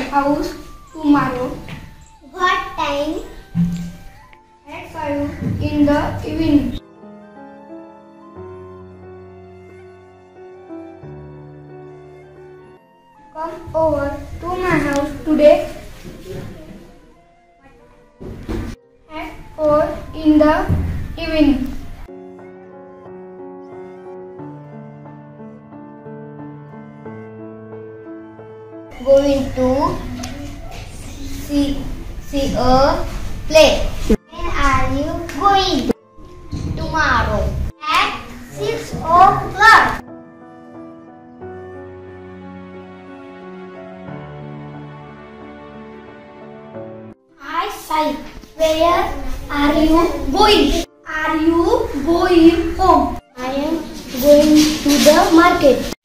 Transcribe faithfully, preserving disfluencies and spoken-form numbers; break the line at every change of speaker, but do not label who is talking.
house tomorrow.
What time?
At five in the evening. Come over to my house today at four in the evening.
Going to see, see a play. When are you going? Tomorrow at six o'clock. I say, where are you going?
Are you going home?
I am going to the market.